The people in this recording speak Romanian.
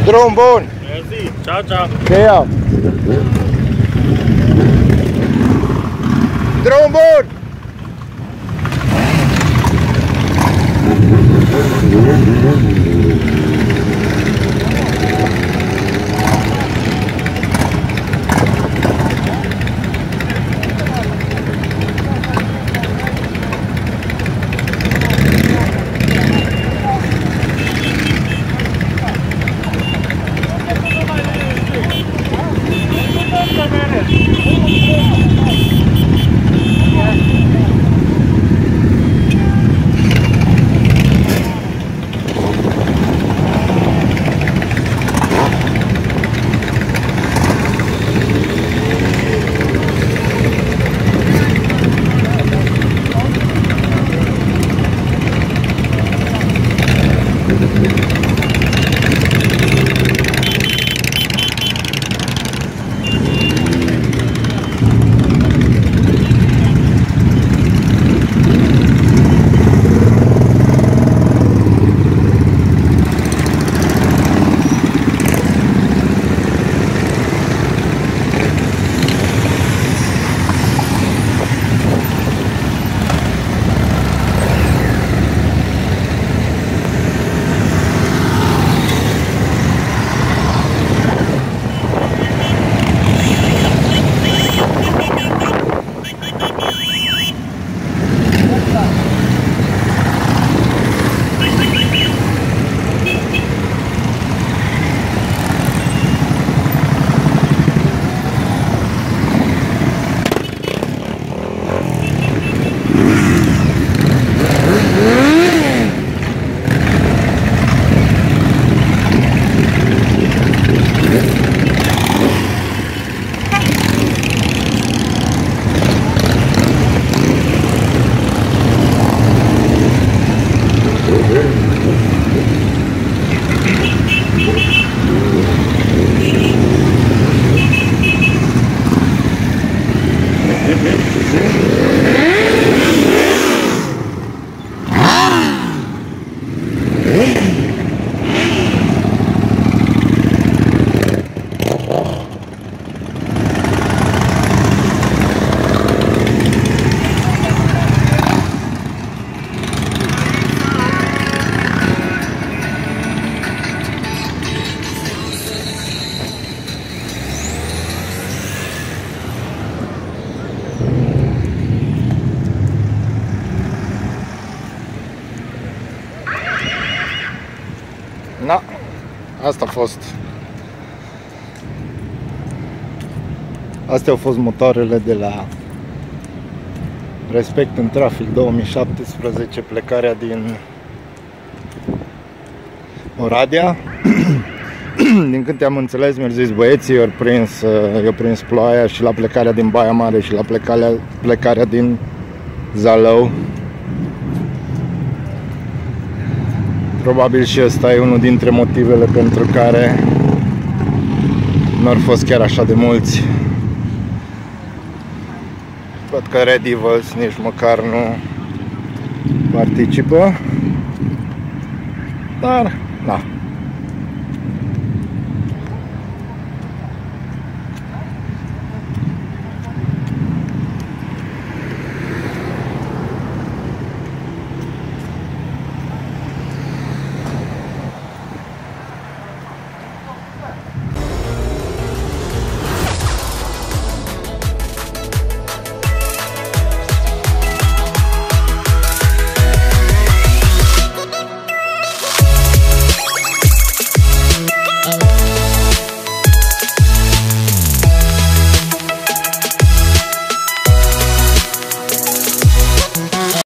Drum bun! Mersi, ciao, ciao! Cheia! Drum bun! Na, asta a fost. Astea au fost motoarele de la Respect în trafic 2017, plecarea din Oradea. Din câte am înțeles, mi-au zis băieții, i-au prins ploaia și la plecarea din Baia Mare și la plecarea din Zalău. Probabil și ăsta e unul dintre motivele pentru care nu au fost chiar așa de mulți. Văd că Red Evils nici măcar nu participă. Dar, da.